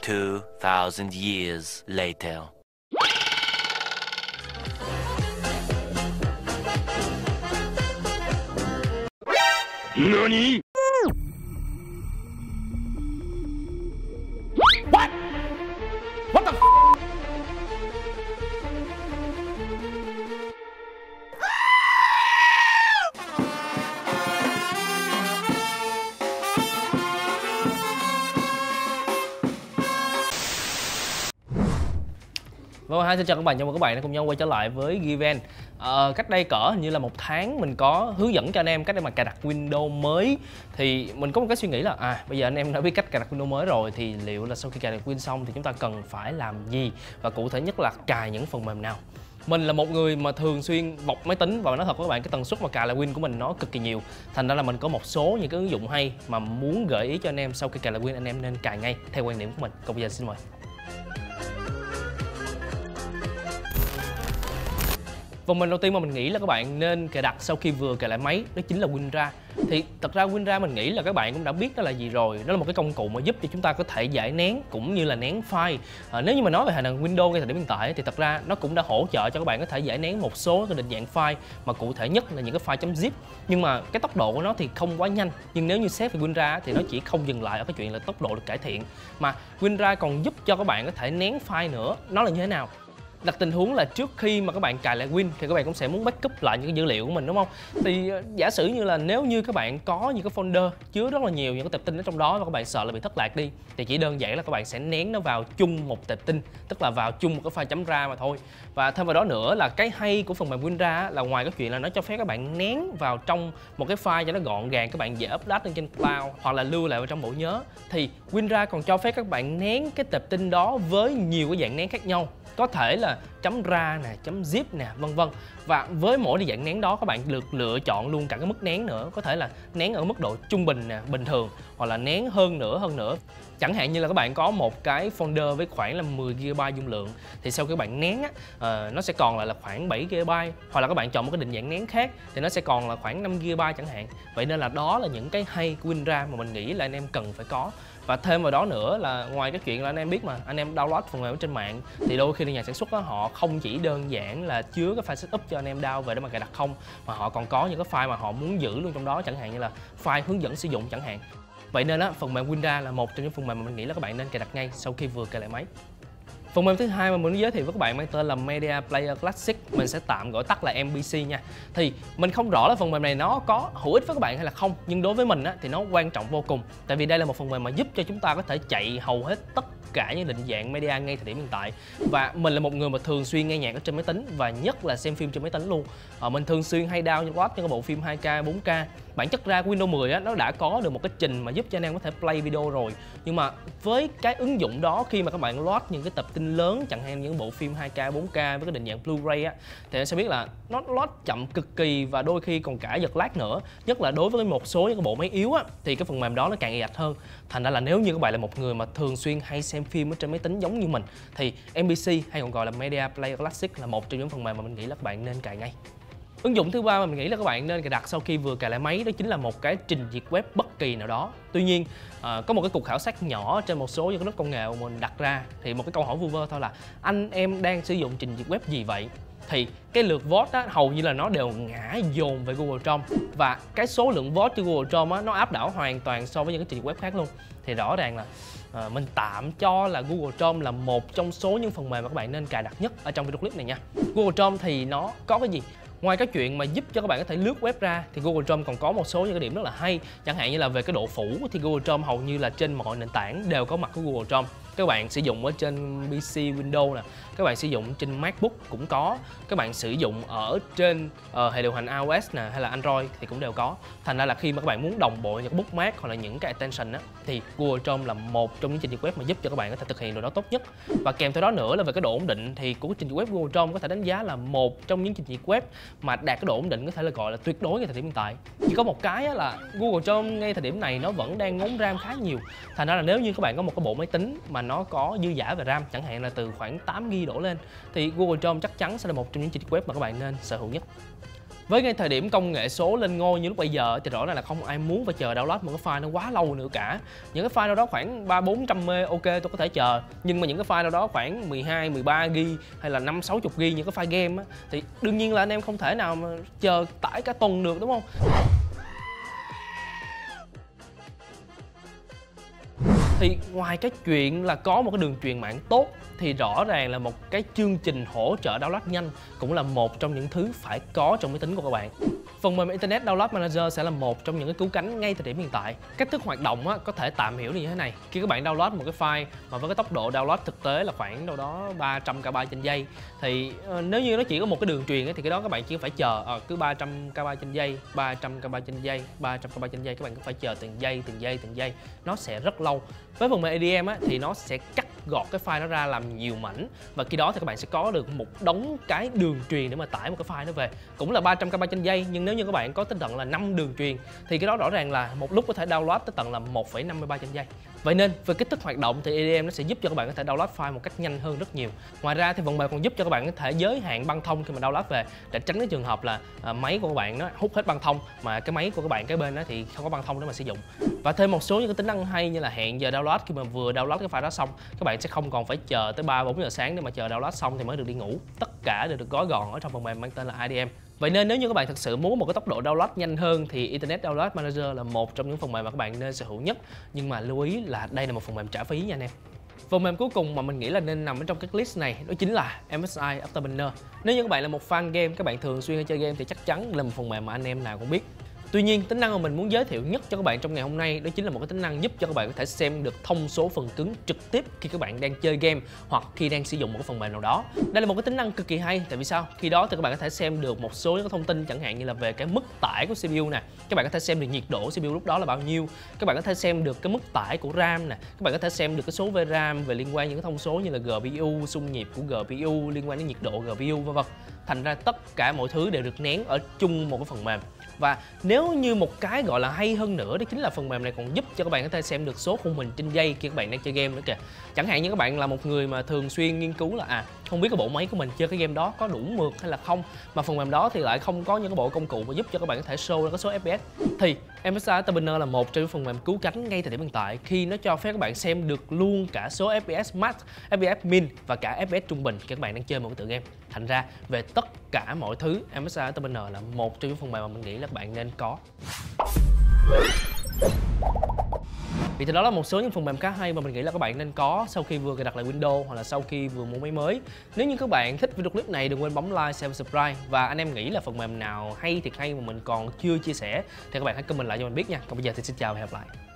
2,000 years later. NANI?! What? What the f***? Hi, xin chào các bạn, chào mừng các bạn đã cùng nhau quay trở lại với Given. Cách đây cỡ hình như là 1 tháng mình có hướng dẫn cho anh em cách để mà cài đặt Windows mới. Thì mình có một cái suy nghĩ là bây giờ anh em đã biết cách cài đặt Windows mới rồi thì liệu là sau khi cài đặt Win xong thì chúng ta cần phải làm gì, và cụ thể nhất là cài những phần mềm nào. Mình là một người mà thường xuyên bọc máy tính, và nói thật với các bạn, cái tần suất mà cài lại Win của mình nó cực kỳ nhiều. Thành ra là mình có một số những cái ứng dụng hay mà muốn gợi ý cho anh em sau khi cài lại Win anh em nên cài ngay theo quan điểm của mình. Còn bây giờ xin mời. Phần mềm đầu tiên mà mình nghĩ là các bạn nên cài đặt sau khi vừa cài lại máy đó chính là WinRAR. Thì thật ra WinRAR mình nghĩ là các bạn cũng đã biết đó là gì rồi. Đó là một cái công cụ mà giúp cho chúng ta có thể giải nén cũng như là nén file. Nếu như mà nói về hệ năng Windows ngay thời điểm hiện tại thì thật ra nó cũng đã hỗ trợ cho các bạn có thể giải nén một số cái định dạng file, mà cụ thể nhất là những cái file .zip. Nhưng mà cái tốc độ của nó thì không quá nhanh. Nhưng nếu như xét về WinRAR thì nó chỉ không dừng lại ở cái chuyện là tốc độ được cải thiện, mà WinRAR còn giúp cho các bạn có thể nén file nữa. Nó là như thế nào? Đặt tình huống là trước khi mà các bạn cài lại Win thì các bạn cũng sẽ muốn backup lại những cái dữ liệu của mình, đúng không? Thì giả sử như là nếu như các bạn có những cái folder chứa rất là nhiều những cái tệp tin ở trong đó và các bạn sợ là bị thất lạc đi, thì chỉ đơn giản là các bạn sẽ nén nó vào chung một tệp tin, tức là vào chung một cái file .ra mà thôi. Và thêm vào đó nữa là cái hay của phần mềm WinRAR là ngoài cái chuyện là nó cho phép các bạn nén vào trong một cái file cho nó gọn gàng, các bạn dễ upload lên trên cloud hoặc là lưu lại vào trong bộ nhớ, thì WinRAR còn cho phép các bạn nén cái tệp tin đó với nhiều cái dạng nén khác nhau. Có thể là .ra nè, .zip nè, vân vân. Và với mỗi cái dạng nén đó các bạn được lựa chọn luôn cả cái mức nén nữa. Có thể là nén ở mức độ trung bình nè, bình thường, hoặc là nén hơn nữa. Chẳng hạn như là các bạn có một cái folder với khoảng là 10 GB dung lượng, thì sau khi các bạn nén nó sẽ còn lại là khoảng 7 GB, hoặc là các bạn chọn một cái định dạng nén khác thì nó sẽ còn là khoảng 5 GB chẳng hạn. Vậy nên là đó là những cái hay của WinRAR mà mình nghĩ là anh em cần phải có. Và thêm vào đó nữa là ngoài cái chuyện là anh em biết mà, anh em download phần mềm ở trên mạng thì đôi khi nhà sản xuất đó, họ không chỉ đơn giản là chứa cái file setup cho anh em download về để mà cài đặt không, mà họ còn có những cái file mà họ muốn giữ luôn trong đó, chẳng hạn như là file hướng dẫn sử dụng chẳng hạn. Vậy nên phần mềm WinRAR là một trong những phần mềm mà mình nghĩ là các bạn nên cài đặt ngay sau khi vừa cài lại máy. Phần mềm thứ hai mà mình muốn giới thiệu với các bạn mang tên là Media Player Classic, mình sẽ tạm gọi tắt là MPC nha. Thì mình không rõ là phần mềm này nó có hữu ích với các bạn hay là không, nhưng đối với mình thì nó quan trọng vô cùng. Tại vì đây là một phần mềm mà giúp cho chúng ta có thể chạy hầu hết tất cả những định dạng media ngay thời điểm hiện tại. Và mình là một người mà thường xuyên nghe nhạc ở trên máy tính, và nhất là xem phim trên máy tính luôn. Mình thường xuyên hay download những cái bộ phim 2K, 4K. Bản chất ra Windows 10 nó đã có được một cái trình mà giúp cho anh em có thể play video rồi. Nhưng mà với cái ứng dụng đó, khi mà các bạn load những cái tập tin lớn, chẳng hạn những bộ phim 2K, 4K với cái định dạng Blu-ray thì anh sẽ biết là nó load chậm cực kỳ, và đôi khi còn cả giật lag nữa. Nhất là đối với một số những cái bộ máy yếu thì cái phần mềm đó nó càng ì ạch hơn. Thành ra là nếu như các bạn là một người mà thường xuyên hay xem phim ở trên máy tính giống như mình thì MPC hay còn gọi là Media Player Classic là một trong những phần mềm mà mình nghĩ là các bạn nên cài ngay. Ứng dụng thứ ba mà mình nghĩ là các bạn nên cài đặt sau khi vừa cài lại máy đó chính là một cái trình duyệt web bất kỳ nào đó. Tuy nhiên có một cái cuộc khảo sát nhỏ trên một số những cái lớp công nghệ mà mình đặt ra, thì một cái câu hỏi vu vơ thôi là anh em đang sử dụng trình duyệt web gì vậy? Thì cái lượt vote hầu như là nó đều ngã dồn về Google Chrome, và cái số lượng vote cho Google Chrome nó áp đảo hoàn toàn so với những cái trình duyệt web khác luôn. Thì rõ ràng là mình tạm cho là Google Chrome là một trong số những phần mềm mà các bạn nên cài đặt nhất ở trong video clip này nha. Google Chrome thì nó có cái gì? Ngoài cái chuyện mà giúp cho các bạn có thể lướt web ra thì Google Chrome còn có một số những cái điểm rất là hay. Chẳng hạn như là về cái độ phủ thì Google Chrome hầu như là trên mọi nền tảng đều có mặt của Google Chrome. Các bạn sử dụng ở trên PC Windows nè, các bạn sử dụng trên MacBook cũng có, các bạn sử dụng ở trên hệ điều hành iOS nè hay là Android thì cũng đều có. Thành ra là khi mà các bạn muốn đồng bộ những cái bookmark hoặc là những cái extension thì Google Chrome là một trong những trình duyệt web mà giúp cho các bạn có thể thực hiện điều đó tốt nhất. Và kèm theo đó nữa là về cái độ ổn định thì của cái trình duyệt web Google Chrome có thể đánh giá là một trong những trình duyệt web mà đạt cái độ ổn định có thể là gọi là tuyệt đối ngay thời điểm hiện tại. Chỉ có một cái là Google Chrome ngay thời điểm này nó vẫn đang ngốn RAM khá nhiều. Thành ra là nếu như các bạn có một cái bộ máy tính mà nó có dư dả về RAM, chẳng hạn là từ khoảng 8GB đổ lên, thì Google Chrome chắc chắn sẽ là một trong những trình duyệt web mà các bạn nên sở hữu nhất. Với ngay thời điểm công nghệ số lên ngôi như lúc bây giờ thì rõ ràng là không ai muốn phải chờ download một cái file nó quá lâu nữa cả. Những cái file đâu đó khoảng 300-400 MB ok tôi có thể chờ, nhưng mà những cái file đâu đó khoảng 12-13 GB hay là 50-60 GB những cái file game á, thì đương nhiên là anh em không thể nào mà chờ tải cả tuần được, đúng không? Thì ngoài cái chuyện là có một cái đường truyền mạng tốt thì rõ ràng là một cái chương trình hỗ trợ download nhanh cũng là một trong những thứ phải có trong máy tính của các bạn. Phần mềm Internet Download Manager sẽ là một trong những cái cứu cánh ngay thời điểm hiện tại. Cách thức hoạt động có thể tạm hiểu như thế này. Khi các bạn download một cái file mà với cái tốc độ download thực tế là khoảng đâu đó 300 KB trên giây, thì nếu như nó chỉ có một cái đường truyền thì cái đó các bạn chỉ phải chờ cứ 300 KB trên giây, 300 KB trên giây, 300 KB trên giây, các bạn cứ phải chờ từng giây, nó sẽ rất lâu. Với phần mềm ADM thì nó sẽ cắt gọt cái file nó ra làm nhiều mảnh, và khi đó thì các bạn sẽ có được một đống cái đường truyền để mà tải một cái file nó về. Cũng là 300 KB trên giây, nhưng nếu như các bạn có tới tận là 5 đường truyền thì cái đó rõ ràng là một lúc có thể download tới tận là 1,53 trên giây. Vậy nên về cách thức hoạt động thì ADM nó sẽ giúp cho các bạn có thể download file một cách nhanh hơn rất nhiều. Ngoài ra thì phần mềm còn giúp cho các bạn có thể giới hạn băng thông khi mà download về, để tránh cái trường hợp là máy của các bạn nó hút hết băng thông mà cái máy của các bạn cái bên đó thì không có băng thông để mà sử dụng. Và thêm một số những cái tính năng hay như là hẹn giờ download. Khi mà vừa download cái file đó xong, các bạn sẽ không còn phải chờ tới 3-4 giờ sáng để mà chờ download xong thì mới được đi ngủ. Tất cả đều được gói gọn ở trong phần mềm mang tên là IDM. Vậy nên nếu như các bạn thực sự muốn một cái tốc độ download nhanh hơn thì Internet Download Manager là một trong những phần mềm mà các bạn nên sở hữu nhất. Nhưng mà lưu ý là đây là một phần mềm trả phí nha anh em. Phần mềm cuối cùng mà mình nghĩ là nên nằm ở trong cái list này đó chính là MSI Afterburner. Nếu như các bạn là một fan game, các bạn thường xuyên hay chơi game thì chắc chắn là một phần mềm mà anh em nào cũng biết. Tuy nhiên, tính năng mà mình muốn giới thiệu nhất cho các bạn trong ngày hôm nay đó chính là một cái tính năng giúp cho các bạn có thể xem được thông số phần cứng trực tiếp khi các bạn đang chơi game hoặc khi đang sử dụng một cái phần mềm nào đó. Đây là một cái tính năng cực kỳ hay, tại vì sao? Khi đó thì các bạn có thể xem được một số những cái thông tin chẳng hạn như là về cái mức tải của CPU nè, các bạn có thể xem được nhiệt độ CPU lúc đó là bao nhiêu, các bạn có thể xem được cái mức tải của RAM nè, các bạn có thể xem được cái số VRAM về liên quan những cái thông số như là GPU, xung nhịp của GPU, liên quan đến nhiệt độ GPU vân vân. Thành ra tất cả mọi thứ đều được nén ở chung một cái phần mềm. Và nếu như một cái gọi là hay hơn nữa đó chính là phần mềm này còn giúp cho các bạn có thể xem được số khung hình trên giây khi các bạn đang chơi game nữa kìa. Chẳng hạn như các bạn là một người mà thường xuyên nghiên cứu là không biết cái bộ máy của mình chơi cái game đó có đủ mượt hay là không, mà phần mềm đó thì lại không có những cái bộ công cụ mà giúp cho các bạn có thể show ra cái số FPS, thì MSI Afterburner là một trong những phần mềm cứu cánh ngay thời điểm hiện tại khi nó cho phép các bạn xem được luôn cả số FPS max, FPS min và cả FPS trung bình khi các bạn đang chơi một cái tựa game. Thành ra về tất cả mọi thứ, MSI Afterburner là một trong những phần mềm mà mình nghĩ là các bạn nên có. Thì đó là một số những phần mềm khá hay mà mình nghĩ là các bạn nên có sau khi vừa cài đặt lại Windows hoặc là sau khi vừa mua máy mới. Nếu như các bạn thích video clip này, đừng quên bấm like, share và subscribe. Và anh em nghĩ là phần mềm nào hay thiệt hay mà mình còn chưa chia sẻ thì các bạn hãy comment lại cho mình biết nha. Còn bây giờ thì xin chào và hẹn gặp lại.